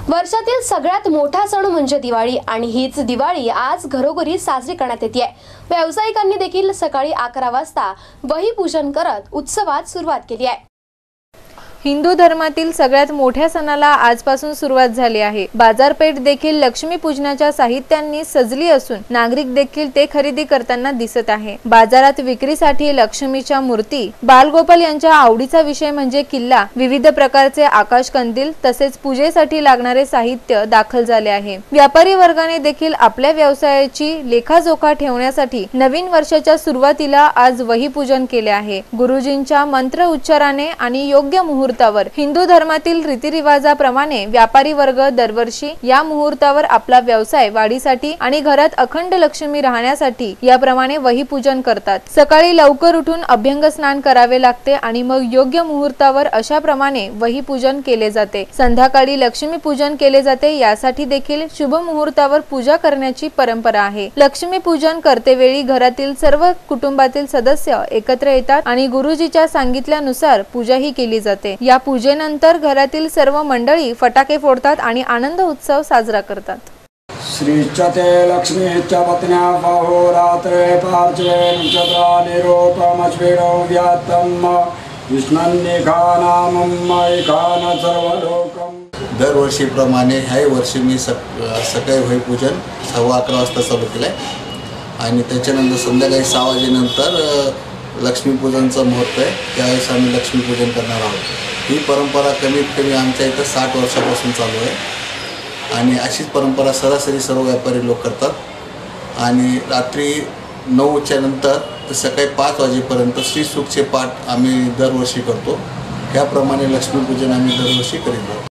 वर्षातील सगळ्यात मोठा सण म्हणजे दिवाळी आणि हीच दिवाळी आज घरोघरी साजरी करण्यात येते। व्यावसायिकांनी देखील सकाळी 11 वाजता वही पूजन करत उत्सवात सुरुवात केली आहे। हिंदू धर्मातील सगळ्यात मोठ्या सणाला आजपासून सुरुवात झाली आहे। बाजारपेठ देखील लक्ष्मी पूजनाच्या साहित्यांनी सजली असून नागरिक देखील ते खरेदी करताना दिसत आहे। बाजारात विक्रीसाठी लक्ष्मीच्या मूर्ती, बालगोपाल यांच्या आवडीचा विषय म्हणजे किल्ला, विविध प्रकारचे आकाश कंदील तसेच पूजेसाठी लागणारे साहित्य दाखल झाले आहे। व्यापारी वर्गाने देखील आपल्या व्यवसायाची लेखाजोखा ठेवण्यासाठी नवीन वर्षाच्या सुरुवातीला आज वही पूजन केले आहे। गुरुजींच्या मंत्र उच्चाराने आणि योग्य मुहूर्तावर हिंदू धर्मातील रीतिरिवाजाप्रमाणे व्यापारी वर्ग दरवर्षी या मुहूर्तावर आपला व्यवसाय वाढीसाठी आणि घरात अखंड लक्ष्मी राहण्यासाठी याप्रमाणे वही पूजन करतात। सकाळी लवकर उठून अभ्यंग स्नान करावे लागते आणि मग योग्य मुहूर्तावर अशा प्रमाणे वही पूजन केले जाते। संध्याकाळी लक्ष्मी पूजन केले जाते। यासाठी देखील शुभ मुहूर्तावर पूजा करण्याची परंपरा आहे। लक्ष्मी पूजन करतेवेळी घरातील सर्व कुटुंबातील सदस्य एकत्र येतात आणि गुरुजीच्या सांगितल्यानुसार पूजा ही केली जाते। या पूजेनंतर घरातील सर्व मंडळी फटाके फोडतात आणि आनंद उत्सव साजरा करतात। श्रीचते लक्ष्मीच्या पत्न्या अहोरात्रे पार्श्वे नक्षत्रानिरूपमश्विनो व्यात्तम विष्णन्निखानामम्मैखान सर्वलोकम। दरवर्षीप्रमाणे ह्याही वर्षी मी सकाळी वही पूजन 11:15 वाजता चालू केलंय आणि त्याच्यानंतर संध्याकाळी 6 वाजेनंतर लक्ष्मीपूजनचा मुहूर्त आहे, त्यावेळेस आम्ही लक्ष्मीपूजन करणार आहोत। ही परंपरा कमीत कमी आमच्या इथं 60 वर्षापासून चालू आहे आणि अशीच परंपरा सरासरी सर्व व्यापारी लोक करतात। आणि रात्री 9च्या नंतर सकाळी 5 वाजेपर्यंत श्रीसूक्तचे पाठ आम्ही दरवर्षी करतो। त्याप्रमाणे लक्ष्मीपूजन आम्ही दरवर्षी करीत आहोत।